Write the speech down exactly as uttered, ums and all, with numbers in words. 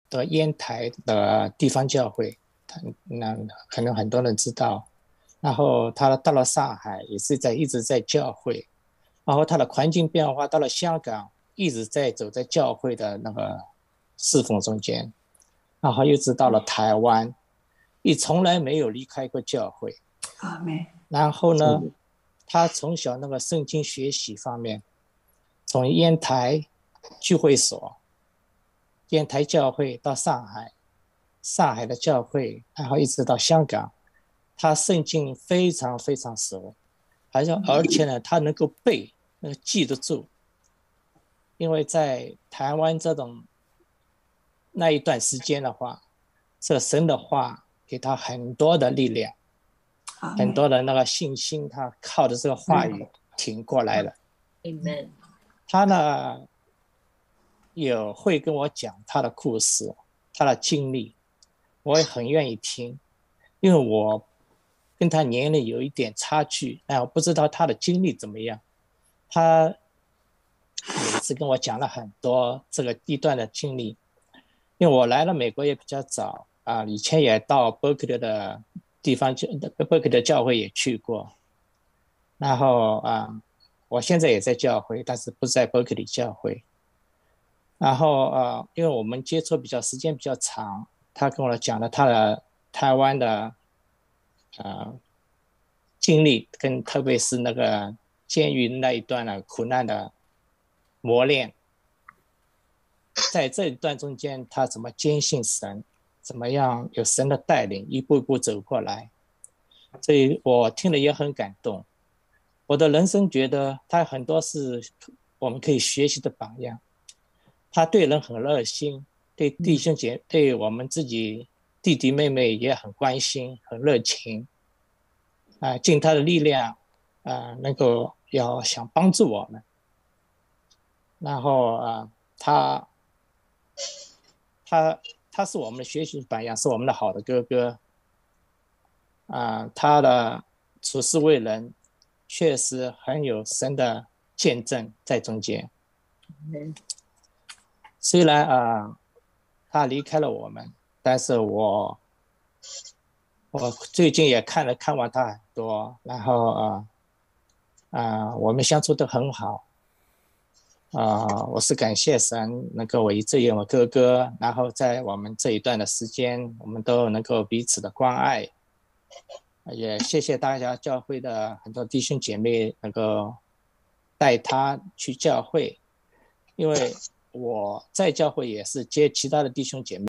的烟台的地方教会，他那可能很多人知道。然后他到了上海，也是在一直在教会。然后他的环境变化到了香港，一直在走在教会的那个侍奉中间。然后一直到了台湾，也从来没有离开过教会。 阿门。 然后呢，他从小那个圣经学习方面，从烟台聚会所、烟台教会到上海，上海的教会，然后一直到香港，他圣经非常非常熟，而且而且呢，他能够背，能记得住。因为在台湾这种那一段时间的话，这神的话给他很多的力量，很多的那个信心，他靠着这个话语挺过来了。 Amen。 他呢有会跟我讲他的故事，他的经历，我也很愿意听，因为我跟他年龄有一点差距，但我不知道他的经历怎么样。他每次跟我讲了很多这个地段的经历，因为我来了美国也比较早啊，以前也到 Berkeley 的地方，Berkeley 的教会也去过，然后啊，我现在也在教会，但是不在 Berkeley 教会。然后呃，因为我们接触比较时间比较长，他跟我讲了他的台湾的呃经历，跟特别是那个监狱那一段的苦难的磨练，在这一段中间，他怎么坚信神，怎么样有神的带领，一步一步走过来，所以我听了也很感动。我的人生觉得他很多是我们可以学习的榜样。他对人很热心，对弟兄姐、嗯、对我们自己弟弟妹妹也很关心，很热情，啊、呃，尽他的力量，啊、呃，能够要想帮助我们。然后啊、呃，他他他是我们的学习榜样，是我们的好的哥哥。啊、呃，他的处事为人确实很有神的见证在中间。 嗯虽然啊、呃，他离开了我们，但是我我最近也看了看完他很多，然后啊啊、呃呃，我们相处得很好啊、呃，我是感谢神能够我一直有我哥哥，然后在我们这一段的时间，我们都能够彼此的关爱，也谢谢大家教会的很多弟兄姐妹能够带他去教会，因为我在教会也是接其他的弟兄姐妹。